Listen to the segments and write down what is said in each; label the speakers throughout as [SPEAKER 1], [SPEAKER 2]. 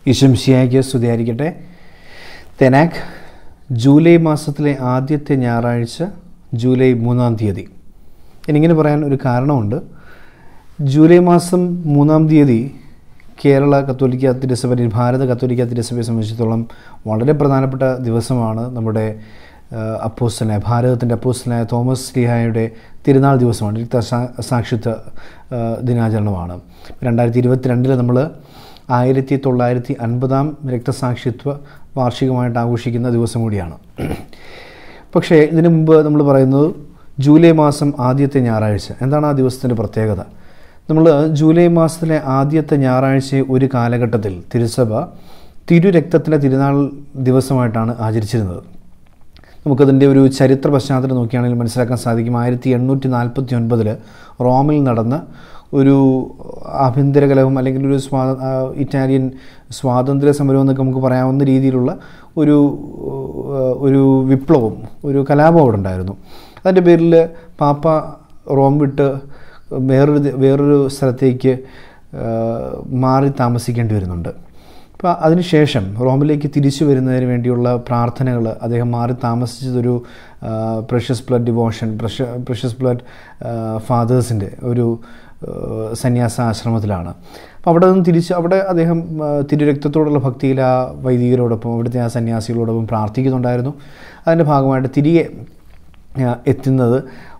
[SPEAKER 1] ഈശംസിയായിക്ക് സ്തുതിയായിരിക്കട്ടെ. TaNaKh July മാസത്തിലെ ആദ്യത്തെ ഞായറാഴ്ച ജൂലൈ 3-ാം തീയതി. എന്നിങ്ങനെ പറയാൻ ഒരു കാരണമുണ്ട്. ജൂലൈ മാസം 3-ാം തീയതി കേരള കത്തോലിക്ക തിരുസഭ, ഭാരത കത്തോലിക്ക തിരുസഭയെ സംബന്ധിച്ചിടത്തോളം വളരെ പ്രധാനപ്പെട്ട ദിവസമാണ്. നമ്മുടെ അപ്പോസ്തലനായ, ഭാരതത്തിൻ്റെ അപ്പോസ്തലനായ തോമസ് ശ്ലീഹായുടെ തിരുനാൾ ദിവസമാണ്. രക്തസാക്ഷിത്വ ദിനാചരണമാണ്. 2022 നമ്മൾ 1950-ാം രക്തസാക്ഷിത്വ വാർഷികമായിട്ട് ആഘോഷിക്കുന്ന ദിവസം കൂടിയാണ്. പക്ഷേ ഇതിനു മുമ്പ് നമ്മൾ പറയുന്നത് ജൂലൈ മാസം ആദ്യത്തെ ഞായറാഴ്ച. എന്താണ് ആ ദിവസത്തിൻ്റെ പ്രത്യേകത? നമ്മൾ ജൂലൈ മാസത്തിലെ ആദ്യത്തെ ഞായറാഴ്ചയെ ഒരു കാലഘട്ടത്തിൽ തിരുസഭ തിരുരക്തത്തിൻ്റെ തിരുനാൾ ദിവസമായിട്ടാണ് ആചരിച്ചിരുന്നത്. നമുക്കതിൻ്റെ ഒരു ചരിത്ര പശ്ചാത്തലം നോക്കുകയാണെങ്കിൽ മനസ്സിലാക്കാൻ സാധിക്കും. 1849 റോമിൽ നടന്ന ഒരു ആഭ്യന്തര കലഹം, അല്ലെങ്കിൽ ഒരു ഇറ്റാലിയൻ സ്വാതന്ത്ര്യ സമരം എന്നൊക്കെ നമുക്ക് പറയാവുന്ന രീതിയിലുള്ള ഒരു വിപ്ലവം, ഒരു കലാപം അവിടെ ഉണ്ടായിരുന്നു. അതിൻ്റെ പേരിൽ പാപ്പ റോം വിട്ട് വേറൊരു സ്ഥലത്തേക്ക് മാറി താമസിക്കേണ്ടി വരുന്നുണ്ട്. അപ്പോൾ അതിനുശേഷം റോമിലേക്ക് തിരിച്ചു വരുന്നതിന് വേണ്ടിയുള്ള പ്രാർത്ഥനകൾ, അദ്ദേഹം മാറി താമസിച്ചതൊരു precious blood devotion, precious blood ഫാദേഴ്സിൻ്റെ ഒരു സന്യാസ ആശ്രമത്തിലാണ്. അപ്പോൾ അവിടെ നിന്ന് അവിടെ അദ്ദേഹം തിരുരക്തത്തോടുള്ള ഭക്തിയിൽ ആ വൈദികരോടൊപ്പം, അവിടുത്തെ ആ സന്യാസികളോടൊപ്പം പ്രാർത്ഥിക്കുന്നുണ്ടായിരുന്നു. അതിൻ്റെ ഭാഗമായിട്ട് തിരികെ എത്തുന്നത്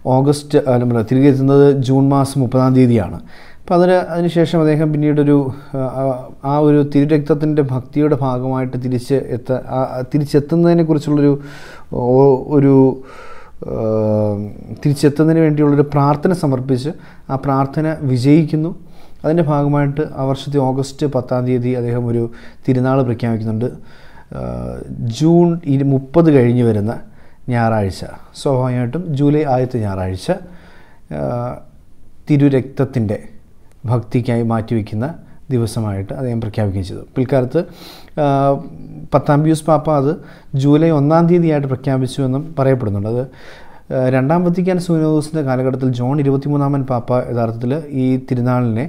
[SPEAKER 1] ജൂൺ മാസം 30-ാം തീയതിയാണ്. അപ്പോൾ അതിനുശേഷം അദ്ദേഹം പിന്നീടൊരു ഒരു തിരുരക്തത്തിൻ്റെ ഭക്തിയുടെ ഭാഗമായിട്ട് തിരിച്ചെത്തുന്നതിന് വേണ്ടിയുള്ളൊരു പ്രാർത്ഥന സമർപ്പിച്ച് ആ പ്രാർത്ഥന വിജയിക്കുന്നു. അതിൻ്റെ ഭാഗമായിട്ട് ആ വർഷത്തെ ഓഗസ്റ്റ് 10-ാം തീയതി അദ്ദേഹം ഒരു തിരുനാൾ പ്രഖ്യാപിക്കുന്നുണ്ട്. ജൂൺ 30 കഴിഞ്ഞ് വരുന്ന ഞായറാഴ്ച, സ്വാഭാവികമായിട്ടും ജൂലൈ ആദ്യത്തെ ഞായറാഴ്ച തിരുരക്തത്തിൻ്റെ ഭക്തിക്കായി മാറ്റിവെക്കുന്ന ദിവസമായിട്ട് അദ്ദേഹം പ്രഖ്യാപിക്കുകയും ചെയ്തു. പിൽക്കാലത്ത് 10-ാം പിയൂസ് പാപ്പ അത് ജൂലൈ 1-ാം തീയതിയായിട്ട് പ്രഖ്യാപിച്ചു എന്നും പറയപ്പെടുന്നുണ്ട്. അത് രണ്ടാം വത്തിക്കാൻ സുനോദോസിൻ്റെ കാലഘട്ടത്തിൽ ജോൺ 23-ാമൻ പാപ്പ യഥാർത്ഥത്തിൽ ഈ തിരുനാളിനെ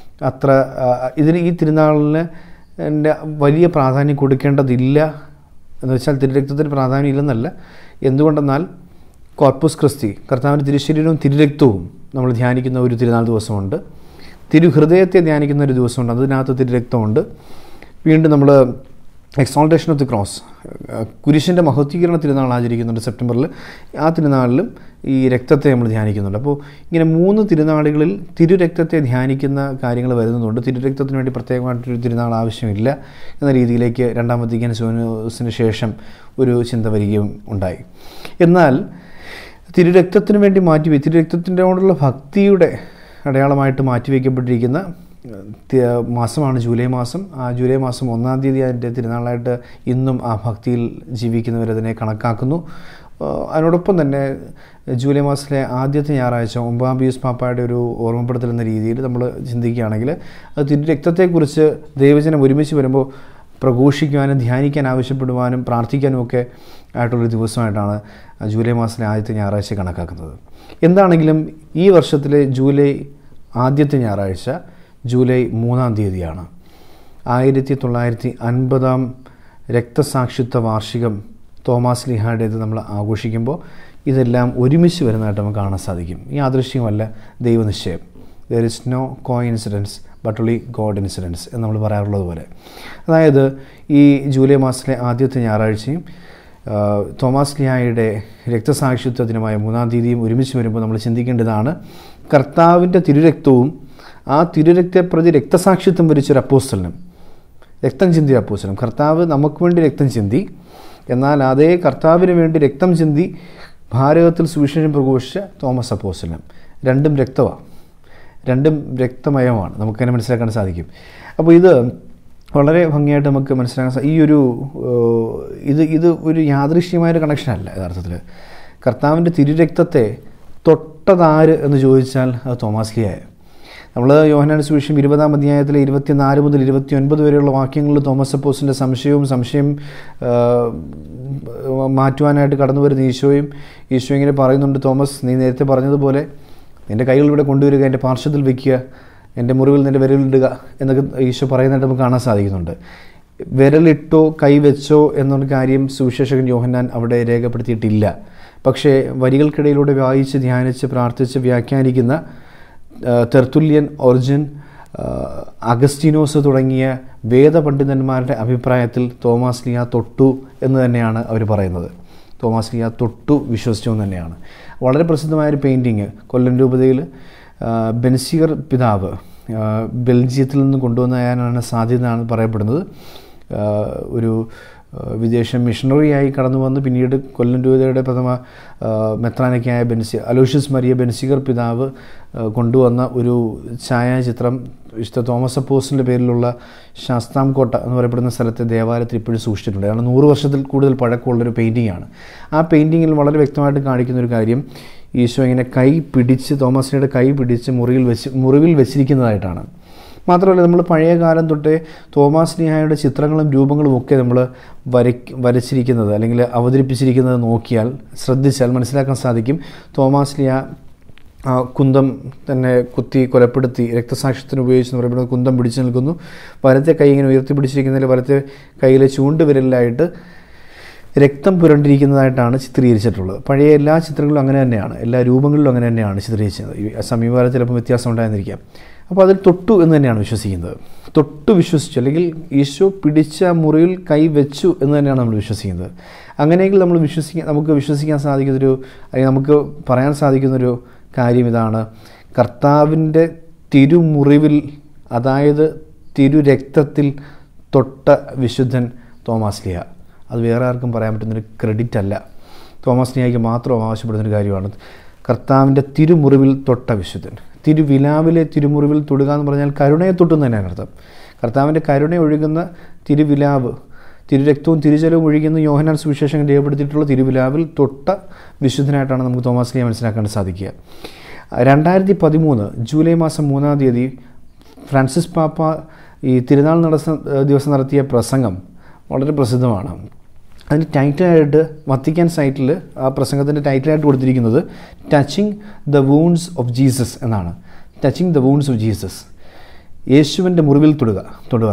[SPEAKER 1] ഈ തിരുനാളിന് വലിയ പ്രാധാന്യം കൊടുക്കേണ്ടതില്ല എന്ന് വെച്ചാൽ തിരുരക്തത്തിന് പ്രാധാന്യം ഇല്ലെന്നല്ല. എന്തുകൊണ്ടെന്നാൽ കോർപ്പസ് ക്രിസ്തി, കർത്താവിൻ്റെ തിരുശരീരവും തിരുരക്തവും നമ്മൾ ധ്യാനിക്കുന്ന ഒരു തിരുനാൾ ദിവസമുണ്ട്. തിരുഹൃദയത്തെ ധ്യാനിക്കുന്ന ഒരു ദിവസമുണ്ട്, അതിനകത്ത് തിരുരക്തമുണ്ട്. വീണ്ടും നമ്മൾ എക്സോൾട്ടേഷൻ ഓഫ് ദി ക്രോസ്, കുരിശിൻ്റെ മഹത്വീകരണ തിരുനാൾ ആചരിക്കുന്നുണ്ട് സെപ്റ്റംബറിൽ. ആ തിരുനാളിലും ഈ രക്തത്തെ നമ്മൾ ധ്യാനിക്കുന്നുണ്ട്. അപ്പോൾ ഇങ്ങനെ 3 തിരുനാളുകളിൽ തിരുരക്തത്തെ ധ്യാനിക്കുന്ന കാര്യങ്ങൾ വരുന്നതുകൊണ്ട് തിരുരക്തത്തിന് വേണ്ടി പ്രത്യേകമായിട്ടൊരു തിരുനാൾ ആവശ്യമില്ല എന്ന രീതിയിലേക്ക് രണ്ടാം വത്തിക്കാൻ സുനോദോസിന് ശേഷം ഒരു ചിന്ത വരികയും ഉണ്ടായി. എന്നാൽ തിരുരക്തത്തിന് വേണ്ടി തിരുരക്തത്തിനോടുള്ള ഭക്തിയുടെ അടയാളമായിട്ട് മാറ്റിവെക്കപ്പെട്ടിരിക്കുന്ന മാസമാണ് ജൂലൈ മാസം. ആ ജൂലൈ മാസം 1-ാം തീയതി അതിൻ്റെ തിരുനാളായിട്ട് ഇന്നും ആ ഭക്തിയിൽ ജീവിക്കുന്നവരതിനെ കണക്കാക്കുന്നു. അതിനോടൊപ്പം തന്നെ ജൂലൈ മാസത്തിലെ ആദ്യത്തെ ഞായറാഴ്ച 9-ാം പിയൂസ് പാപ്പയുടെ ഒരു ഓർമ്മപ്പെടുത്തൽ എന്ന രീതിയിൽ നമ്മൾ ചിന്തിക്കുകയാണെങ്കിൽ അത് തിരുരക്തത്തെക്കുറിച്ച് ദൈവജനം ഒരുമിച്ച് വരുമ്പോൾ പ്രഘോഷിക്കുവാനും ധ്യാനിക്കാൻ ആവശ്യപ്പെടുവാനും പ്രാർത്ഥിക്കാനും ഒക്കെ ആയിട്ടുള്ളൊരു ദിവസമായിട്ടാണ് ജൂലൈ മാസത്തിലെ ആദ്യത്തെ ഞായറാഴ്ച കണക്കാക്കുന്നത്. എന്താണെങ്കിലും ഈ വർഷത്തിലെ ജൂലൈ ആദ്യത്തെ ഞായറാഴ്ച ജൂലൈ 3-ാം തീയതിയാണ്. 1950-ാം രക്തസാക്ഷിത്വ വാർഷികം തോമസ് ശ്ലീഹായുടേത് നമ്മൾ ആഘോഷിക്കുമ്പോൾ ഇതെല്ലാം ഒരുമിച്ച് വരുന്നതായിട്ട് നമുക്ക് കാണാൻ സാധിക്കും. ഈ യാദൃശ്യമല്ല ദൈവനിശ്ചയം. There is no coincidence but only God incidence എന്ന് നമ്മൾ പറയാറുള്ളത് പോലെ. അതായത് ഈ ജൂലൈ മാസത്തിലെ ആദ്യത്തെ ഞായറാഴ്ചയും തോമസ് ശ്ലീഹായുടെ രക്തസാക്ഷിത്വ ദിനമായ 3-ാം തീയതിയും ഒരുമിച്ച് വരുമ്പോൾ നമ്മൾ ചിന്തിക്കേണ്ടതാണ്, കർത്താവിൻ്റെ തിരുരക്തവും ആ തിരുരക്തപ്രതി രക്തസാക്ഷിത്വം വരിച്ചൊരു അപ്പോസ്തലനും, രക്തം ചിന്തിയ അപ്പോസ്തലനും. കർത്താവ് നമുക്ക് വേണ്ടി രക്തം ചിന്തി, എന്നാൽ അതേ കർത്താവിന് വേണ്ടി രക്തം ചിന്തി ഭാരതത്തിൽ സുവിശേഷം പ്രഘോഷിച്ച തോമസ് അപ്പോസ്തലനും. രണ്ടും രക്തമാണ്, രണ്ടും രക്തമയമാണ്, നമുക്കതിനെ മനസ്സിലാക്കാൻ സാധിക്കും. അപ്പോൾ ഇത് വളരെ ഭംഗിയായിട്ട് നമുക്ക് മനസ്സിലാക്കാൻ ഇത് ഒരു യാദൃശ്യമായൊരു കണക്ഷനല്ല. യഥാർത്ഥത്തിൽ കർത്താവിൻ്റെ തിരുരക്തത്തെ തൊട്ടതാര് എന്ന് ചോദിച്ചാൽ അത് തോമസ് ശ്ലീഹായ. നമ്മൾ യോഹന്നാന്റെ സുവിശേഷം 20-ാം അധ്യായത്തിലെ 24 മുതൽ 29 വരെയുള്ള വാക്യങ്ങളിൽ തോമസ് അപ്പോസ്തലൻ്റെ സംശയം മാറ്റുവാനായിട്ട് കടന്നു വരുന്ന ഈശോ ഇങ്ങനെ പറയുന്നുണ്ട്, തോമസ്, നീ നേരത്തെ പറഞ്ഞതുപോലെ നിൻ്റെ കൈകൾ ഇവിടെ കൊണ്ടുവരിക, എൻ്റെ പാർശ്വത്തിൽ വയ്ക്കുക, എൻ്റെ മുറിവിൽ നിൻ്റെ വിരലിടുക എന്നൊക്കെ ഈശോ പറയുന്നതായിട്ട് നമുക്ക് കാണാൻ സാധിക്കുന്നുണ്ട്. വിരലിട്ടോ കൈവച്ചോ എന്നൊരു കാര്യം സുവിശേഷകൻ യോഹന്നാൻ അവിടെ രേഖപ്പെടുത്തിയിട്ടില്ല. പക്ഷേ വരികൾക്കിടയിലൂടെ വായിച്ച് ധ്യാനിച്ച് പ്രാർത്ഥിച്ച് വ്യാഖ്യാനിക്കുന്ന തെർത്തുല്യൻ, ഒറിജിൻ, അഗസ്റ്റീനോസ് തുടങ്ങിയ വേദപണ്ഡിതന്മാരുടെ അഭിപ്രായത്തിൽ തോമാസ് ലീഹ തൊട്ടു എന്ന് തന്നെയാണ് അവർ പറയുന്നത്. തോമാസ് ലീഹ തൊട്ടു വിശ്വസിച്ചു എന്ന് തന്നെയാണ്. വളരെ പ്രസിദ്ധമായൊരു പെയിൻറ്റിങ് കൊല്ലം രൂപതയിൽ ബെൻസിഗർ പിതാവ് ബെൽജിയത്തിൽ നിന്ന് കൊണ്ടുവന്നാണ് സാധ്യത എന്നാണ് പറയപ്പെടുന്നത്. ഒരു വിദേശ മിഷണറിയായി കടന്നു വന്ന് പിന്നീട് കൊല്ലം രൂപതയുടെ പ്രഥമ മെത്രാനൊക്കെയായ അലോഷ്യസ് മരിയ ബെൻസിഗർ പിതാവ് കൊണ്ടുവന്ന ഒരു ഛായാചിത്രം വിശുദ്ധ തോമസ് അപ്പോസ്റ്റലിൻ്റെ പേരിലുള്ള ശാസ്താംകോട്ട എന്ന് പറയപ്പെടുന്ന സ്ഥലത്തെ ദേവാലയത്തിൽ ഇപ്പോഴും സൂക്ഷിച്ചിട്ടുണ്ട്. കാരണം 100 വർഷത്തിൽ കൂടുതൽ പഴക്കമുള്ളൊരു പെയിൻറ്റിങ്ങാണ്. ആ പെയിൻറ്റിങ്ങിൽ വളരെ വ്യക്തമായിട്ട് കാണിക്കുന്നൊരു കാര്യം ഈശോ ഇങ്ങനെ കൈ പിടിച്ച് തോമസിൻ്റെ കൈ പിടിച്ച് മുറിവിൽ വെച്ചിരിക്കുന്നതായിട്ടാണ്. മാത്രമല്ല നമ്മൾ പഴയ കാലം തൊട്ടേ തോമാസ് ലീഹായുടെ ചിത്രങ്ങളും രൂപങ്ങളും ഒക്കെ നമ്മൾ വരച്ചിരിക്കുന്നത് അല്ലെങ്കിൽ അവതരിപ്പിച്ചിരിക്കുന്നത് നോക്കിയാൽ ശ്രദ്ധിച്ചാൽ മനസ്സിലാക്കാൻ സാധിക്കും. തോമാസ് ലീഹ കുന്തം തന്നെ കുത്തി കൊലപ്പെടുത്തി രക്തസാക്ഷ്യത്തിന് ഉപയോഗിച്ചെന്ന് പറയുന്നത് കുന്തം പിടിച്ചു നിൽക്കുന്നു. വലത്തെ കൈ ഇങ്ങനെ ഉയർത്തി പിടിച്ചിരിക്കുന്നതിൽ വലത്തെ കൈയിലെ ചൂണ്ടുവിരലിലായിട്ട് രക്തം പുരണ്ടിരിക്കുന്നതായിട്ടാണ് ചിത്രീകരിച്ചിട്ടുള്ളത്. പഴയ എല്ലാ ചിത്രങ്ങളിലും അങ്ങനെ തന്നെയാണ്, എല്ലാ രൂപങ്ങളിലും അങ്ങനെ തന്നെയാണ് ചിത്രീകരിച്ചത്. സമീപകാലത്ത് ചിലപ്പോൾ വ്യത്യാസം ഉണ്ടായിരുന്നിരിക്കാം. അപ്പോൾ അതിൽ തൊട്ടു എന്ന് തന്നെയാണ് വിശ്വസിക്കുന്നത്. തൊട്ടു വിശ്വസിച്ചു അല്ലെങ്കിൽ ഈശോ പിടിച്ച മുറിയിൽ കൈ വെച്ചു എന്ന് തന്നെയാണ് നമ്മൾ വിശ്വസിക്കുന്നത്. അങ്ങനെയെങ്കിൽ നമുക്ക് വിശ്വസിക്കാൻ സാധിക്കുന്നൊരു അല്ലെങ്കിൽ നമുക്ക് പറയാൻ സാധിക്കുന്നൊരു കാര്യം ഇതാണ്: കർത്താവിൻ്റെ തിരുമുറിവിൽ, അതായത് തിരുരക്തത്തിൽ തൊട്ട വിശുദ്ധൻ തോമാസ് ലീഹ. അത് വേറെ ആർക്കും പറയാൻ പറ്റുന്നൊരു ക്രെഡിറ്റ് അല്ല, തോമാസ് ലീഹയ്ക്ക് മാത്രം ആവശ്യപ്പെടുന്നൊരു കാര്യമാണ്. കർത്താവിൻ്റെ തിരുമുറിവിൽ തൊട്ട വിശുദ്ധൻ. തിരുവിലാവിലെ തിരുമുറിവിൽ തൊടുക എന്ന് പറഞ്ഞാൽ കരുണയെ തൊട്ടെന്ന് തന്നെയാണ് അർത്ഥം. കർത്താവിൻ്റെ കരുണ ഒഴുകുന്ന തിരുവിലാവ്, തിരുരക്തവും തിരുജലവും ഒഴുകുന്ന യോഹന്നാൻ സുവിശേഷം രേഖപ്പെടുത്തിയിട്ടുള്ള തിരുവിലാവിൽ തൊട്ട വിശുദ്ധനായിട്ടാണ് നമുക്ക് തോമാസ് ലീഹ മനസ്സിലാക്കാൻ സാധിക്കുക. 2013 ജൂലൈ മാസം 3-ാം തീയതി ഫ്രാൻസിസ് പാപ്പ ഈ തിരുനാൾ ദിവസം നടത്തിയ പ്രസംഗം വളരെ പ്രസിദ്ധമാണ്. അതിന് ടൈറ്റിലായിട്ട് വത്തിക്കാൻ സൈറ്റിൽ ആ പ്രസംഗത്തിൻ്റെ ടൈറ്റിലായിട്ട് കൊടുത്തിരിക്കുന്നത് touching the wounds of Jesus എന്നാണ്. Touching the wounds of Jesus, യേശുവിൻ്റെ മുറിവിൽ തൊടുക.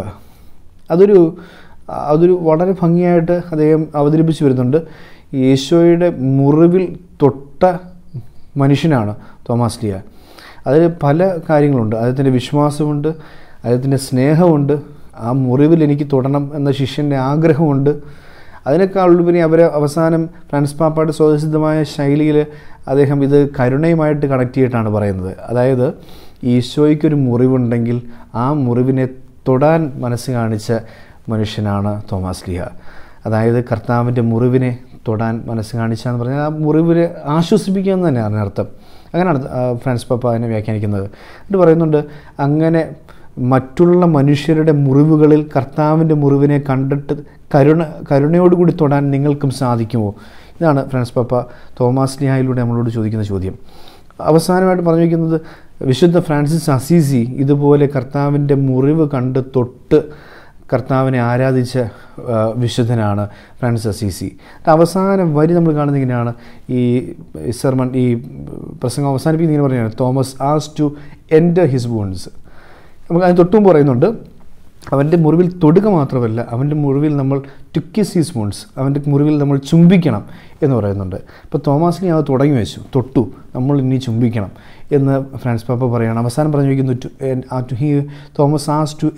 [SPEAKER 1] അതൊരു വളരെ ഭംഗിയായിട്ട് അദ്ദേഹം അവതരിപ്പിച്ച് വരുന്നുണ്ട്. യേശോയുടെ മുറിവിൽ തൊട്ട മനുഷ്യനാണ് തോമാസ് ലീഹ. അതിൽ പല കാര്യങ്ങളുണ്ട്. അദ്ദേഹത്തിൻ്റെ വിശ്വാസമുണ്ട്, അദ്ദേഹത്തിൻ്റെ സ്നേഹമുണ്ട്, ആ മുറിവിൽ എനിക്ക് തൊടണം എന്ന ശിഷ്യൻ്റെ ആഗ്രഹമുണ്ട്. അതിനേക്കാളുപരി അവസാനം ഫ്രാൻസിസ് പാപ്പയുടെ സ്വതസിദ്ധമായ ശൈലിയിൽ അദ്ദേഹം ഇത് കരുണയുമായിട്ട് കണക്ട് ചെയ്തിട്ടാണ് പറയുന്നത്. അതായത് ഈശോയ്ക്കൊരു മുറിവുണ്ടെങ്കിൽ ആ മുറിവിനെ തൊടാൻ മനസ്സ് കാണിച്ച മനുഷ്യനാണ് തോമാസ് ലീഹ. അതായത് കർത്താവിൻ്റെ മുറിവിനെ തൊടാൻ മനസ്സ് കാണിച്ചാന്ന് പറഞ്ഞാൽ ആ മുറിവിനെ ആശ്വസിപ്പിക്കുക എന്ന് തന്നെയാണ് അർത്ഥം. അങ്ങനെയാണ് ഫ്രാൻസിസ് പാപ്പ അതിനെ വ്യാഖ്യാനിക്കുന്നത്. എന്നിട്ട് പറയുന്നുണ്ട്, അങ്ങനെ മറ്റുള്ള മനുഷ്യരുടെ മുറിവുകളിൽ കർത്താവിൻ്റെ മുറിവിനെ കണ്ടിട്ട് കരുണയോടുകൂടി തൊടാൻ നിങ്ങൾക്കും സാധിക്കുമോ? ഇതാണ് ഫ്രാൻസിസ് പാപ്പ തോമാസ് ലീഹായിലൂടെ നമ്മളോട് ചോദിക്കുന്ന ചോദ്യം. അവസാനമായിട്ട് പറഞ്ഞു വയ്ക്കുന്നത്, വിശുദ്ധ ഫ്രാൻസിസ് അസീസി ഇതുപോലെ കർത്താവിൻ്റെ മുറിവ് കണ്ട് തൊട്ട് കർത്താവിനെ ആരാധിച്ച വിശുദ്ധനാണ് ഫ്രാൻസിസ് അസീസി. അവസാനം വരി നമ്മൾ കാണുന്നത് ഇങ്ങനെയാണ്. ഈ സെർമൺ, ഈ പ്രസംഗം അവസാനിപ്പിക്കുന്ന ഇങ്ങനെ പറയുകയാണ്: Thomas has to enter his wounds. നമുക്ക് അതിന് തൊട്ടും പറയുന്നുണ്ട്, അവൻ്റെ മുറിവിൽ തൊടുക മാത്രമല്ല, അവൻ്റെ മുറിവിൽ നമ്മൾ ടു കിസ് ഹിസ് വൂൺസ്, അവൻ്റെ മുറിവിൽ നമ്മൾ ചുംബിക്കണം എന്ന് പറയുന്നുണ്ട്. ഇപ്പോൾ തോമാസ് ലീഹ അത് തുടങ്ങി വെച്ചു, തൊട്ടു, നമ്മൾ ഇനി ചുംബിക്കണം എന്ന് ഫ്രാൻസിസ് പാപ്പ പറയുകയാണ്. അവസാനം പറഞ്ഞു വയ്ക്കുന്നു, Thomas has to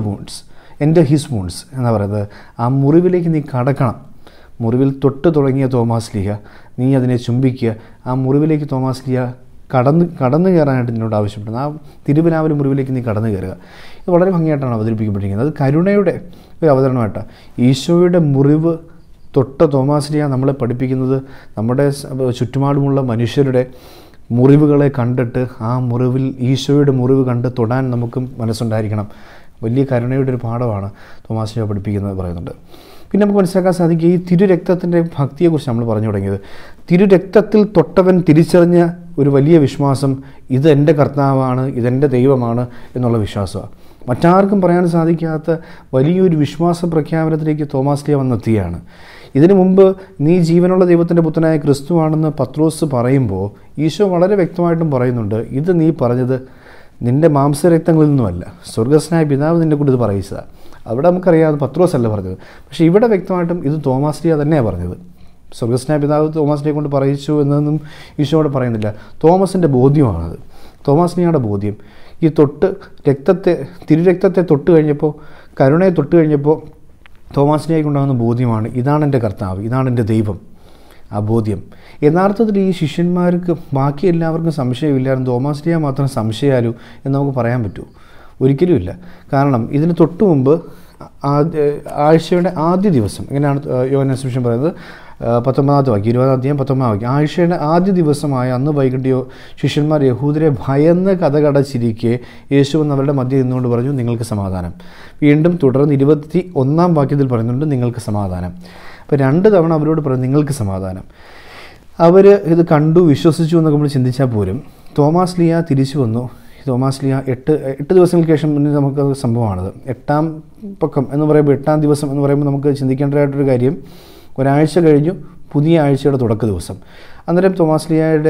[SPEAKER 1] enter his wounds എന്നാണ് പറയുന്നത്. ആ മുറിവിലേക്ക് നീ കടക്കണം. മുറിവിൽ തൊട്ട് തുടങ്ങിയ തോമാസ് ലീഹ, നീ അതിനെ ചുംബിക്കുക. ആ മുറിവിലേക്ക് തോമാസ് ലീഹ കടന്നു കയറാനായിട്ട് നിന്നോട് ആവശ്യപ്പെടുന്നത്. ആ തിരുവിലാവിലെ മുറിവിലേക്ക് നീ കടന്നു കയറുക. ഇത് വളരെ ഭംഗിയായിട്ടാണ് അവതരിപ്പിക്കപ്പെട്ടിരിക്കുന്നത്. അത് കരുണയുടെ ഒരു അവതരണമായിട്ടാണ്. ഈശോയുടെ മുറിവ് തൊട്ട തോമാസ് ലീഹ നമ്മളെ പഠിപ്പിക്കുന്നത് നമ്മുടെ ചുറ്റുപാടുമുള്ള മനുഷ്യരുടെ മുറിവുകളെ കണ്ടിട്ട് ആ മുറിവിൽ ഈശോയുടെ മുറിവ് കണ്ട് തൊടാൻ നമുക്കും മനസ്സുണ്ടായിരിക്കണം. വലിയ കരുണയുടെ ഒരു പാഠമാണ് തോമാസ് ലീഹ പഠിപ്പിക്കുന്നത് പറയുന്നുണ്ട്. പിന്നെ നമുക്ക് മനസ്സിലാക്കാൻ സാധിക്കും, ഈ തിരുരക്തത്തിൻ്റെ ഭക്തിയെക്കുറിച്ച് നമ്മൾ പറഞ്ഞു തുടങ്ങിയത്. തിരുരക്തത്തിൽ തൊട്ടവൻ തിരിച്ചറിഞ്ഞ ഒരു വലിയ വിശ്വാസം, ഇതെൻ്റെ കർത്താവാണ്, ഇതെൻ്റെ ദൈവമാണ് എന്നുള്ള വിശ്വാസമാണ്. മറ്റാർക്കും പറയാൻ സാധിക്കാത്ത വലിയൊരു വിശ്വാസ പ്രഖ്യാപനത്തിലേക്ക് തോമാസ് ലീഹ വന്നെത്തുകയാണ്. ഇതിനു മുമ്പ് നീ ജീവനുള്ള ദൈവത്തിൻ്റെ പുത്രനായ ക്രിസ്തുവാണെന്ന് പത്രോസ് പറയുമ്പോൾ ഈശോ വളരെ വ്യക്തമായിട്ടും പറയുന്നുണ്ട്, ഇത് നീ പറഞ്ഞത് നിൻ്റെ മാംസരക്തങ്ങളിൽ നിന്നുമല്ല, സ്വർഗസ്നായ പിതാവ് നിന്നെ കൊണ്ട് ഇത് പറയിച്ചതാണ്. അവിടെ നമുക്കറിയാം അത് പത്രോസല്ല പറഞ്ഞത്. പക്ഷേ ഇവിടെ വ്യക്തമായിട്ടും ഇത് തോമാസ് ലീഹ തന്നെയാണ് പറഞ്ഞത്. സ്വർഗസ്നായ പിതാവ് തോമാസ് ലീഹയെ കൊണ്ട് പറയിച്ചു എന്നൊന്നും ഈശോയോട് പറയുന്നില്ല. തോമസിൻ്റെ ബോധ്യമാണത്, തോമാസ് ലീഹയുടെ ബോധ്യം. ഈ തിരുരക്തത്തെ തൊട്ട് കഴിഞ്ഞപ്പോൾ, കരുണയെ തൊട്ട് കഴിഞ്ഞപ്പോൾ തോമാസ് ലീഹയ്ക്കുണ്ടാകുന്ന ബോധ്യമാണ്, ഇതാണ് എൻ്റെ കർത്താവ്, ഇതാണ് എൻ്റെ ദൈവം. ആ ബോധ്യം യഥാർത്ഥത്തിൽ ഈ ശിഷ്യന്മാർക്ക് ബാക്കി എല്ലാവർക്കും സംശയമില്ലായിരുന്നു, തോമാസ് ലീഹ മാത്രം സംശയാലു എന്ന് നമുക്ക് പറയാൻ പറ്റുമോ? ഒരിക്കലുമില്ല. കാരണം ഇതിന് തൊട്ട് മുമ്പ് ആഴ്ചയുടെ ആദ്യ ദിവസം, എങ്ങനെയാണ് യോഹന്നാൻ സുവിശേഷം പറയുന്നത്, 19-ാമത്തെ വാക്യം, 20-ാം അധ്യായം 19-ാം വാക്യം, ആഴ്ചയുടെ ആദ്യ ദിവസമായ അന്ന് വൈകിട്ട് ശിഷ്യന്മാർ യഹൂദരെ ഭയന്ന് കഥകടച്ചിരിക്കെ യേശു എന്ന് അവരുടെ മധ്യ നിന്നുകൊണ്ട് പറഞ്ഞു, നിങ്ങൾക്ക് സമാധാനം. വീണ്ടും തുടർന്ന് 21-ാം വാക്യത്തിൽ പറയുന്നുണ്ട്, നിങ്ങൾക്ക് സമാധാനം. അപ്പോൾ 2 തവണ അവരോട് പറഞ്ഞു, നിങ്ങൾക്ക് സമാധാനം. അവർ ഇത് കണ്ടു വിശ്വസിച്ചു എന്നൊക്കെ നമ്മൾ ചിന്തിച്ചാൽ പോലും തോമാസ് ലീഹ തിരിച്ചു വന്നു. തോമാസ് ലീഹ 8 ദിവസങ്ങൾക്ക് ശേഷം മുന്നേ നമുക്ക് സംഭവമാണത്. 8-ാം പക്കം എന്ന് പറയുമ്പോൾ, 8-ം ദിവസം എന്ന് പറയുമ്പോൾ നമുക്ക് ചിന്തിക്കേണ്ടതായിട്ടൊരു കാര്യം, ഒരാഴ്ച കഴിഞ്ഞു, പുതിയ ആഴ്ചയുടെ തുടക്ക ദിവസം. അന്നേരം തോമാസ്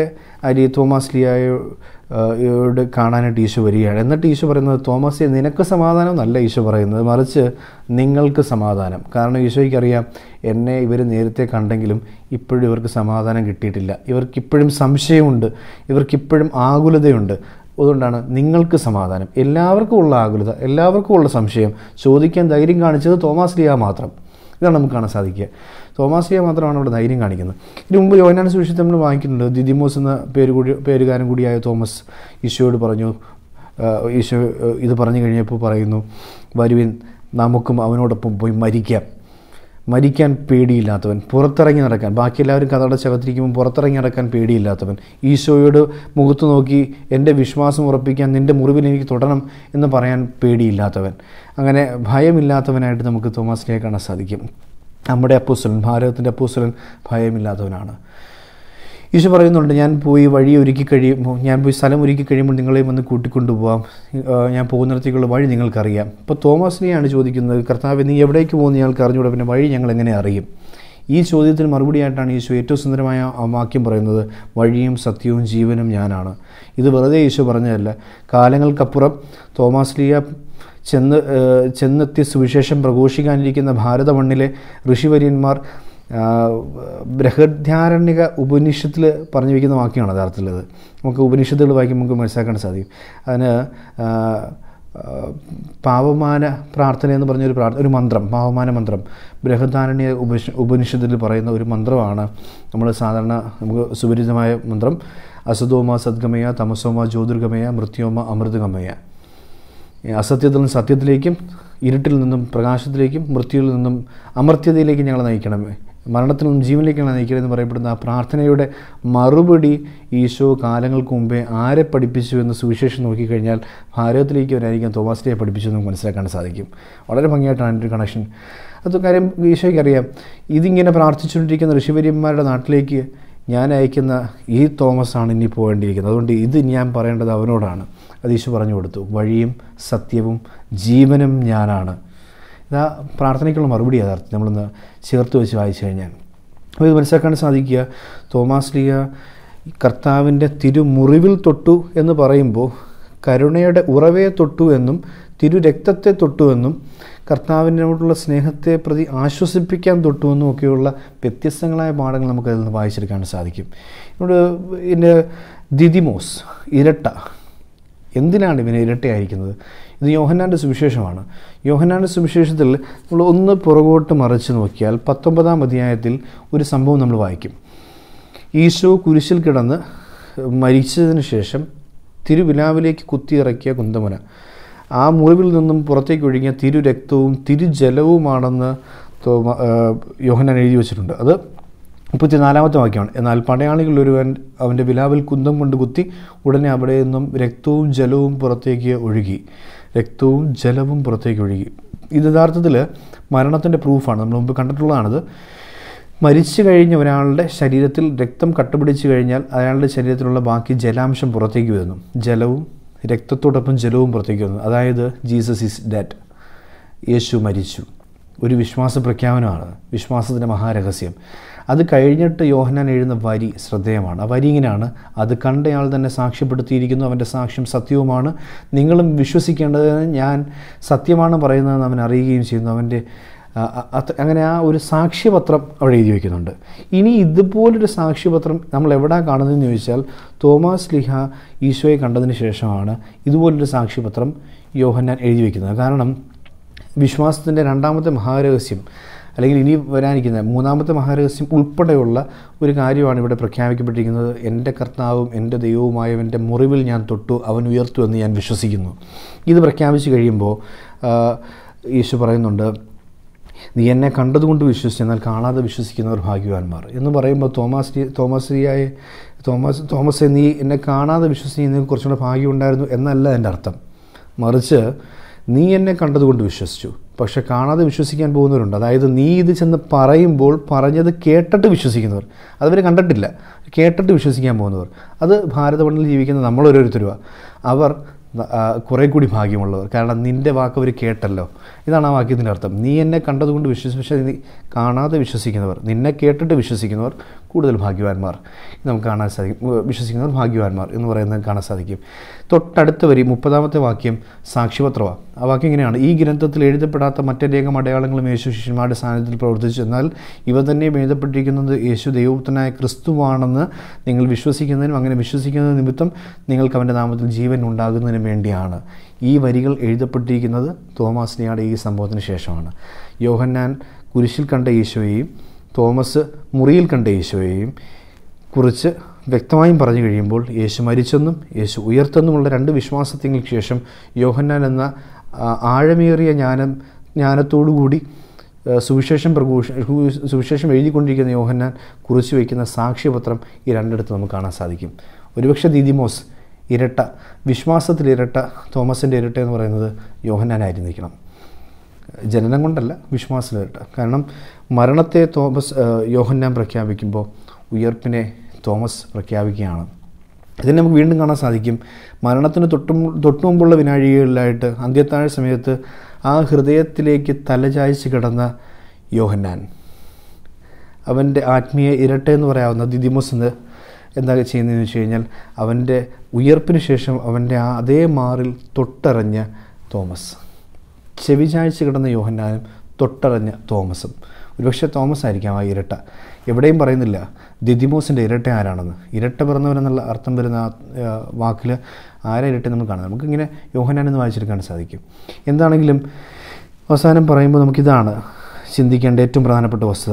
[SPEAKER 1] ലീഹയോട് കാണാനായിട്ട് ഈശോ വരികയാണ്. എന്നിട്ട് ഈശോ പറയുന്നത്, തോമസേ നിനക്ക് സമാധാനം എന്നല്ല ഈശോ പറയുന്നത്, മറിച്ച് നിങ്ങൾക്ക് സമാധാനം. കാരണം ഈശോയ്ക്ക് അറിയാം, എന്നെ ഇവർ നേരത്തെ കണ്ടെങ്കിലും ഇപ്പോഴും ഇവർക്ക് സമാധാനം കിട്ടിയിട്ടില്ല, ഇവർക്കിപ്പോഴും സംശയമുണ്ട്, ഇവർക്കിപ്പോഴും ആകുലതയുണ്ട്. അതുകൊണ്ടാണ് നിങ്ങൾക്ക് സമാധാനം. എല്ലാവർക്കും ഉള്ള ആകുലത, എല്ലാവർക്കും ഉള്ള സംശയം പേടിക്കാൻ ധൈര്യം കാണിച്ചത് തോമാസ് ലീഹ മാത്രം. ഇതാണ് നമുക്ക് കാണാൻ സാധിക്കുക. തോമാസ് ലീഹ മാത്രമാണ് അവിടെ ധൈര്യം കാണിക്കുന്നത്. ഇതിനു മുമ്പ് യോഹന്നാൻ സുവിശേഷത്തിൽ നമ്മൾ വായിക്കുന്നുണ്ട്, ദിദിമോസ് എന്ന പേരുകാരൻ കൂടിയായ തോമസ് ഈശോയോട് പറഞ്ഞു, ഈശോ ഇത് പറഞ്ഞു കഴിഞ്ഞപ്പോൾ പറയുന്നു, വരുവിൻ നമുക്കും അവനോടൊപ്പം പോയി മരിക്കാൻ പേടിയില്ലാത്തവൻ, പുറത്തിറങ്ങി നടക്കാൻ, ബാക്കി എല്ലാവരും കതടച്ചകത്തിരിക്കുമ്പോൾ പുറത്തിറങ്ങി നടക്കാൻ പേടിയില്ലാത്തവൻ, ഈശോയോട് മുഖത്ത് നോക്കി എൻ്റെ വിശ്വാസം ഉറപ്പിക്കാൻ നിൻ്റെ മുറിവിൽ എനിക്ക് തൊടണം എന്ന് പറയാൻ പേടിയില്ലാത്തവൻ, അങ്ങനെ ഭയമില്ലാത്തവനായിട്ട് നമുക്ക് തോമാസ് ലീഹയെ കാണാൻ സാധിക്കും. നമ്മുടെ അപ്പോസ്തലൻ, ഭാരതത്തിൻ്റെ അപ്പോസ്തലൻ ഭയമില്ലാത്തവനാണ്. ഈശോ പറയുന്നുണ്ട്, ഞാൻ പോയി സ്ഥലം ഒരുക്കി കഴിയുമ്പോൾ നിങ്ങളെയും വന്ന് കൂട്ടിക്കൊണ്ടുപോകാം, ഞാൻ പോകുന്നിടത്തേക്കുള്ള വഴി നിങ്ങൾക്കറിയാം. ഇപ്പോൾ തോമസ് ലീഹയാണ് ചോദിക്കുന്നത്, കർത്താവേ നീ എവിടേക്ക് പോകുന്ന ഞങ്ങൾക്ക് അറിഞ്ഞൂടെ, പിന്നെ വഴി ഞങ്ങൾ എങ്ങനെ അറിയും? ഈ ചോദ്യത്തിന് മറുപടിയായിട്ടാണ് ഈശോ ഏറ്റവും സുന്ദരമായ ആ വാക്യം പറയുന്നത്, വഴിയും സത്യവും ജീവനും ഞാനാണ്. ഇത് വെറുതെ ഈശോ പറഞ്ഞതല്ല. കാലങ്ങൾക്കപ്പുറം തോമസ് ലീഹ ചെന്നെത്തിയ സുവിശേഷം പ്രഘോഷിക്കാനിരിക്കുന്ന ഭാരത മണ്ണിലെ ഋഷിവര്യന്മാർ ബൃഹദ്ധാരണ്യക ഉപനിഷത്തിൽ പറഞ്ഞു വയ്ക്കുന്ന വാക്യമാണ് യഥാർത്ഥത്തിലത്. നമുക്ക് ഉപനിഷത്തുകൾ വായിക്കുമ്പോൾ നമുക്ക് മനസ്സിലാക്കാൻ സാധിക്കും. അതിന് പാവമാന പ്രാർത്ഥന എന്ന് പറഞ്ഞൊരു മന്ത്രം, പാവമാന മന്ത്രം, ബൃഹദ്ധാരണ്യ ഉപനിഷത്തിൽ പറയുന്ന ഒരു മന്ത്രമാണ്. നമ്മൾ സാധാരണ നമുക്ക് സുപരിചിതമായ മന്ത്രം, അസതോമ സദ്ഗമയ, തമസോമ ജ്യോതിർഗമയ, മൃത്യോമ അമൃതഗമയ. അസത്യത്തിൽ നിന്ന് സത്യത്തിലേക്കും, ഇരുട്ടിൽ നിന്നും പ്രകാശത്തിലേക്കും, മൃത്യുവിൽ നിന്നും അമർത്യതയിലേക്കും ഞങ്ങളെ നയിക്കണമേ, മരണത്തിൽ നിന്നും ജീവനിലേക്കാണ് നയിക്കണമെന്ന് പറയപ്പെടുന്ന ആ പ്രാർത്ഥനയുടെ മറുപടി ഈശോ കാലങ്ങൾക്ക് മുമ്പേ ആരെ പഠിപ്പിച്ചു എന്ന് സുവിശേഷം നോക്കിക്കഴിഞ്ഞാൽ ഭാരതത്തിലേക്ക് വരായിരിക്കും തോമാസ് ലീഹയെ പഠിപ്പിച്ചു എന്ന് നമുക്ക് മനസ്സിലാക്കാൻ സാധിക്കും. വളരെ ഭംഗിയായിട്ടാണ് എൻ്റെ ഒരു കണക്ഷൻ. അത് കാര്യം ഈശോയ്ക്ക് അറിയാം, ഇതിങ്ങനെ പ്രാർത്ഥിച്ചുകൊണ്ടിരിക്കുന്ന ഋഷിവര്യന്മാരുടെ നാട്ടിലേക്ക് ഞാൻ അയക്കുന്ന ഈ തോമസാണ് ഇനി പോകേണ്ടിയിരിക്കുന്നത്. അതുകൊണ്ട് ഇത് ഞാൻ പറയേണ്ടത് അവനോടാണ്. അത് ഈശോ പറഞ്ഞു കൊടുത്തു, വഴിയും സത്യവും ജീവനും ഞാനാണ്. ഇതാ പ്രാർത്ഥനയ്ക്കുള്ള മറുപടി യഥാർത്ഥം നമ്മളൊന്ന് ചേർത്ത് വെച്ച് വായിച്ചു കഴിഞ്ഞാൽ അപ്പോൾ ഇത് മനസ്സിലാക്കാൻ സാധിക്കുക. തോമാസ് ലീഹ കർത്താവിൻ്റെ തിരുമുറിവിൽ തൊട്ടു എന്ന് പറയുമ്പോൾ കരുണയുടെ ഉറവയെ തൊട്ടു എന്നും തിരുരക്തത്തെ തൊട്ടു എന്നും കർത്താവിനോടുള്ള സ്നേഹത്തെ പ്രതി ആശ്വസിപ്പിക്കാൻ തൊട്ടു എന്നും ഒക്കെയുള്ള വ്യത്യസ്തങ്ങളായ പാഠങ്ങൾ നമുക്കതിൽ നിന്ന് വായിച്ചെടുക്കാൻ സാധിക്കും. ഇവിടെ ഇതിൻ്റെ ദിദിമോസ്, ഇരട്ട, എന്തിനാണ് ഇവന് ഇരട്ടയായിരിക്കുന്നത്? ഇത് യോഹന്നാൻ്റെ സുവിശേഷമാണ്. യോഹന്നാൻ്റെ സുവിശേഷത്തിൽ നമ്മൾ ഒന്ന് പുറകോട്ട് മറിച്ച് നോക്കിയാൽ 19-ാം അധ്യായത്തിൽ ഒരു സംഭവം നമ്മൾ വായിക്കും. ഈശോ കുരിശിൽ കിടന്ന് മരിച്ചതിന് ശേഷം തിരുവിലാവിലേക്ക് കുത്തിയിറക്കിയ കുന്തമുന, ആ മുറിവിൽ നിന്നും പുറത്തേക്ക് ഒഴുകിയ തിരുരക്തവും തിരുജലവുമാണെന്ന് യോഹന്നാൻ എഴുതി വച്ചിട്ടുണ്ട്. അത് 34-ാമത്തെ വാക്യമാണ്. എന്നാൽ പടയാളികളിൽ ഒരുവൻ അവൻ്റെ വിലാവിൽ കുന്തം കൊണ്ട് കുത്തി, ഉടനെ അവിടെ നിന്നും രക്തവും ജലവും പുറത്തേക്ക് ഒഴുകി. ഇത് യഥാർത്ഥത്തിൽ മരണത്തിൻ്റെ പ്രൂഫാണ്. നമ്മൾ മുമ്പ് കണ്ടിട്ടുള്ളതാണത്. മരിച്ചു കഴിഞ്ഞ ഒരാളുടെ ശരീരത്തിൽ രക്തം കട്ടപിടിച്ച് കഴിഞ്ഞാൽ അയാളുടെ ശരീരത്തിലുള്ള ബാക്കി ജലാംശം പുറത്തേക്ക് വരുന്നു. ജലവും രക്തത്തോടൊപ്പം ജലവും പുറത്തേക്ക് വരുന്നു. അതായത് ജീസസ് ഈസ് ഡെഡ്, യേശു മരിച്ചു. ഒരു വിശ്വാസ പ്രഖ്യാപനമാണ്, വിശ്വാസത്തിൻ്റെ മഹാരഹസ്യം. അത് കഴിഞ്ഞിട്ട് യോഹന്നാൻ എഴുതുന്ന വരി ശ്രദ്ധേയമാണ്. ആ വരി ഇങ്ങനെയാണ്: അത് കണ്ടയാൾ തന്നെ സാക്ഷ്യപ്പെടുത്തിയിരിക്കുന്നു, അവൻ്റെ സാക്ഷ്യം സത്യവുമാണ്, നിങ്ങളും വിശ്വസിക്കേണ്ടത്, ഞാൻ സത്യമാണ് പറയുന്നതെന്ന് അവൻ അറിയുകയും ചെയ്യുന്നു. അവൻ്റെ അങ്ങനെ ആ ഒരു സാക്ഷ്യപത്രം അവിടെ എഴുതി വയ്ക്കുന്നുണ്ട്. ഇനി ഇതുപോലൊരു സാക്ഷ്യപത്രം നമ്മൾ എവിടെ കാണുന്നതെന്ന് ചോദിച്ചാൽ, തോമാസ് ലീഹ ഈശോയെ കണ്ടതിന് ശേഷമാണ് ഇതുപോലൊരു സാക്ഷ്യപത്രം യോഹന്നാൻ എഴുതി വയ്ക്കുന്നത്. കാരണം വിശ്വാസത്തിൻ്റെ രണ്ടാമത്തെ മഹാരഹസ്യം, അല്ലെങ്കിൽ ഇനി വരാനിരിക്കുന്ന മൂന്നാമത്തെ മഹാരഹസ്യം ഉൾപ്പെടെയുള്ള ഒരു കാര്യമാണ് ഇവിടെ പ്രഖ്യാപിക്കപ്പെട്ടിരിക്കുന്നത്. എൻ്റെ കർത്താവും എൻ്റെ ദൈവവുമായവൻ്റെ മുറിവിൽ ഞാൻ തൊട്ടു, അവൻ ഉയർത്തു എന്ന് ഞാൻ വിശ്വസിക്കുന്നു. ഇത് പ്രഖ്യാപിച്ച് കഴിയുമ്പോൾ യേശു പറയുന്നുണ്ട്, നീ എന്നെ കണ്ടതുകൊണ്ട് വിശ്വസിച്ചു, എന്നാൽ കാണാതെ വിശ്വസിക്കുന്നവർ ഭാഗ്യവാന്മാർ എന്ന് പറയുമ്പോൾ തോമസെ നീ എന്നെ കാണാതെ വിശ്വസിക്കുന്നതിന് കുറച്ചുകൂടെ ഭാഗ്യമുണ്ടായിരുന്നു എന്നല്ല എൻ്റെ അർത്ഥം. മറിച്ച് നീ എന്നെ കണ്ടതുകൊണ്ട് വിശ്വസിച്ചു, പക്ഷെ കാണാതെ വിശ്വസിക്കാൻ പോകുന്നവരുണ്ട്. അതായത് നീ ഇത് ചെന്ന് പറയുമ്പോൾ പറഞ്ഞത് കേട്ടിട്ട് വിശ്വസിക്കുന്നവർ, അതവർ കണ്ടിട്ടില്ല, കേട്ടിട്ട് വിശ്വസിക്കാൻ പോകുന്നവർ, അത് ഭാരതമണ്ണിൽ ജീവിക്കുന്ന നമ്മളോരോരുത്തരുമാണ്. അവർ കുറേ കൂടി ഭാഗ്യമുള്ളവർ. കാരണം നിൻ്റെ വാക്ക് അവർ കേട്ടല്ലോ. ഇതാണ് ആ വാക്യത്തിൻ്റെ അർത്ഥം. നീ എന്നെ കണ്ടതുകൊണ്ട് വിശ്വസിച്ചു, പക്ഷേ നീ കാണാതെ വിശ്വസിക്കുന്നവർ, നിന്നെ കേട്ടിട്ട് വിശ്വസിക്കുന്നവർ കൂടുതൽ ഭാഗ്യവാന്മാർ നമുക്ക് കാണാൻ സാധിക്കും. വിശ്വസിക്കുന്നവർ ഭാഗ്യവാന്മാർ എന്ന് പറയുന്നത് കാണാൻ സാധിക്കും. തൊട്ടടുത്ത വരി 30-ാമത്തെ വാക്യം സാക്ഷ്യപത്രമാണ്. ആ വാക്യം ഇങ്ങനെയാണ്: ഈ ഗ്രന്ഥത്തിൽ എഴുതപ്പെടാത്ത മറ്റനേകം അടയാളങ്ങളും യേശു ശിഷ്യന്മാരുടെ സാന്നിധ്യത്തിൽ പ്രവർത്തിച്ചു, എന്നാൽ ഇവ തന്നെയും എഴുതപ്പെട്ടിരിക്കുന്നത് യേശു ദൈവപുത്രനായ ക്രിസ്തുവാണെന്ന് നിങ്ങൾ വിശ്വസിക്കുന്നതിനും അങ്ങനെ വിശ്വസിക്കുന്ന നിമിത്തം നിങ്ങൾക്ക് അവൻ്റെ നാമത്തിൽ ജീവൻ ഉണ്ടാകുന്നതിനും വേണ്ടിയാണ്. ഈ വരികൾ എഴുതപ്പെട്ടിരിക്കുന്നത് തോമാസ് ലീഹയുടെ ഈ സംഭവത്തിന് ശേഷമാണ്. യോഹന്നാൻ കുരിശിൽ കണ്ട ഈശോയെയും തോമസ് മുറിയിൽ കണ്ട ഈശോയെയും കുറിച്ച് വ്യക്തമായും പറഞ്ഞു കഴിയുമ്പോൾ യേശു മരിച്ചെന്നും യേശു ഉയർത്തെന്നുമുള്ള രണ്ട് വിശ്വാസങ്ങൾക്ക് ശേഷം യോഹന്നാൻ എന്ന ആഴമേറിയ ജ്ഞാനത്തോടുകൂടി സുവിശേഷം എഴുതിക്കൊണ്ടിരിക്കുന്ന യോഹന്നാൻ കുറിച്ച് വയ്ക്കുന്ന സാക്ഷ്യപത്രം ഈ രണ്ടിടത്ത് നമുക്ക് കാണാൻ സാധിക്കും. ഒരുപക്ഷെ ദീദിമോസ് ഇരട്ട, വിശ്വാസത്തിലിരട്ട, തോമസിൻ്റെ ഇരട്ട എന്ന് പറയുന്നത് യോഹന്നാനായിരുന്നിരിക്കണം. ജനനം കൊണ്ടല്ല, വിശ്വാസത്തിലിരട്ട. കാരണം മരണത്തെ യോഹന്നാൻ പ്രഖ്യാപിക്കുമ്പോൾ ഉയർപ്പിനെ തോമസ് പ്രഖ്യാപിക്കുകയാണ്. ഇതിനെ നമുക്ക് വീണ്ടും കാണാൻ സാധിക്കും. മരണത്തിന് തൊട്ടുമുമ്പുള്ള വിനാഴികളിലായിട്ട് അന്ത്യത്താഴ സമയത്ത് ആ ഹൃദയത്തിലേക്ക് തലചായ്ച്ച് കിടന്ന യോഹന്നാൻ, അവൻ്റെ ആത്മീയ ഇരട്ട എന്ന് പറയാവുന്ന ദിദിമോസ് എന്താ ചെയ്യുന്നതെന്ന് വെച്ച് കഴിഞ്ഞാൽ, അവൻ്റെ ഉയർപ്പിന് ശേഷം അവൻ്റെ അതേ മാറിൽ തൊട്ടറിഞ്ഞ തോമസ്, ചെവിചായ്ച്ച് കിടന്ന യോഹന്നാനും തൊട്ടറിഞ്ഞ തോമസും. ഒരുപക്ഷെ തോമസ് ആയിരിക്കാം ആ ഇരട്ട. എവിടെയും പറയുന്നില്ല ദിദിമോസിൻ്റെ ഇരട്ട ആരാണെന്ന്. ഇരട്ട പിറന്നവരെന്നുള്ള അർത്ഥം വരുന്ന വാക്കിൽ ആരെ ഇരട്ട നമ്മൾ കാണാം. നമുക്കിങ്ങനെ യോഹന്നാനെന്ന് വായിച്ചെടുക്കാൻ സാധിക്കും. എന്താണെങ്കിലും അവസാനം പറയുമ്പോൾ നമുക്കിതാണ് ചിന്തിക്കേണ്ട ഏറ്റവും പ്രധാനപ്പെട്ട വസ്തുത.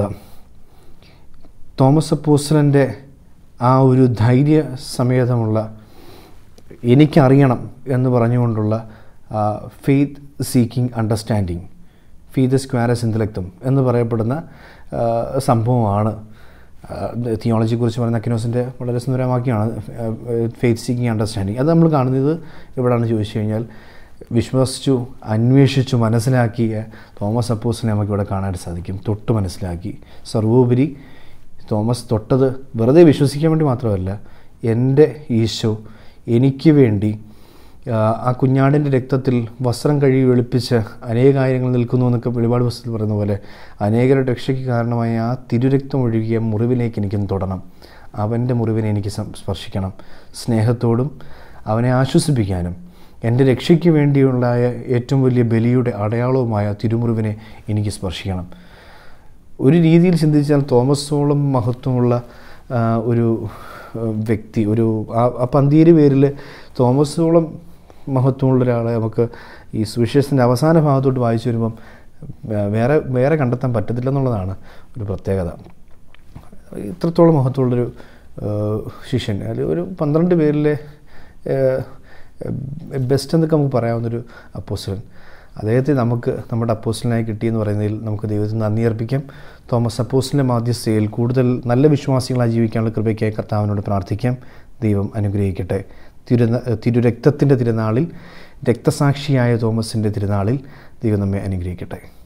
[SPEAKER 1] തോമസ് അപ്പോസ്തലൻ്റെ ആ ഒരു ധൈര്യ സമേതമുള്ള എനിക്കറിയണം എന്ന് പറഞ്ഞുകൊണ്ടുള്ള ഫെയ്ത്ത് സീക്കിംഗ് അണ്ടർസ്റ്റാൻഡിങ്, ഫെയ്ത്ത് സ്ക്വയറസ് ഇൻ്റലക്റ്റും എന്ന് പറയപ്പെടുന്ന സംഭവമാണ് തിയോളജിയെക്കുറിച്ച് പറയുന്ന അക്വിനാസിൻ്റെ വളരെ സുന്ദരവാക്യമാണ് ഫെയ്ത്ത് സീക്കിംഗ് അണ്ടർസ്റ്റാൻഡിങ്. അത് നമ്മൾ കാണുന്നത് എവിടെയാണെന്ന് ചോദിച്ചു കഴിഞ്ഞാൽ, വിശ്വസിച്ചു, അന്വേഷിച്ചു, മനസ്സിലാക്കിയ തോമസ് അപ്പോസ്തലനെ നമുക്കിവിടെ കാണാൻ സാധിക്കും. തൊട്ട് മനസ്സിലാക്കി. സർവോപരി തോമസ് തൊട്ടത് വെറുതെ വിശ്വസിക്കാൻ വേണ്ടി മാത്രമല്ല, എൻ്റെ ഈശോ എനിക്ക് വേണ്ടി ആ കുഞ്ഞാടിൻ്റെ രക്തത്തിൽ വസ്ത്രം കഴുകി വെളുപ്പിച്ച് അനേക കാര്യങ്ങൾ നിൽക്കുന്നു എന്നൊക്കെ വെളിപാട് പുസ്തകത്തിൽ പറയുന്ന പോലെ അനേകരുടെ രക്ഷയ്ക്ക് കാരണമായ ആ തിരുരക്തം ഒഴുകിയ മുറിവിലേക്ക് എനിക്കൊന്ന് തൊടണം. അവൻ്റെ മുറിവിനെ എനിക്ക് സ്പർശിക്കണം. സ്നേഹത്തോടും അവനെ ആശ്വസിപ്പിക്കാനും എൻ്റെ രക്ഷയ്ക്ക് വേണ്ടിയുണ്ടായ ഏറ്റവും വലിയ ബലിയുടെ അടയാളവുമായ തിരുമുറിവിനെ എനിക്ക് സ്പർശിക്കണം. ഒരു രീതിയിൽ ചിന്തിച്ചാൽ തോമസോളം മഹത്വമുള്ള ഒരു വ്യക്തി, ആ പന്തിയേരി പേരിൽ തോമസോളം മഹത്വമുള്ള ഒരാളെ നമുക്ക് ഈ സുവിശേഷത്തിൻ്റെ അവസാന ഭാഗത്തോട്ട് വായിച്ചു വരുമ്പം വേറെ കണ്ടെത്താൻ പറ്റത്തില്ലെന്നുള്ളതാണ് ഒരു പ്രത്യേകത. ഇത്രത്തോളം മഹത്വമുള്ളൊരു ശിഷ്യൻ, അല്ലെങ്കിൽ ഒരു 12 പേരിലെ ബെസ്റ്റ് എന്നൊക്കെ നമുക്ക് പറയാവുന്നൊരു അപ്പോസ്റ്റലൻ, അദ്ദേഹത്തെ നമുക്ക് നമ്മുടെ അപ്പോസ്റ്റലനായി കിട്ടിയെന്ന് പറയുന്നതിൽ നമുക്ക് ദൈവത്തിന് നന്ദി അർപ്പിക്കാം. തോമസ് അപ്പോസ്റ്റലിൻ്റെ മാധ്യസ്ഥയിൽ കൂടുതൽ നല്ല വിശ്വാസികളായി ജീവിക്കാനുള്ള കൃപയ്ക്കായി കർത്താവിനോട് പ്രാർത്ഥിക്കാം. ദൈവം അനുഗ്രഹിക്കട്ടെ. തിരുരക്തത്തിൻ്റെ തിരുനാളിൽ, രക്തസാക്ഷിയായ തോമസിൻ്റെ തിരുനാളിൽ ദൈവം നമ്മെ അനുഗ്രഹിക്കട്ടെ.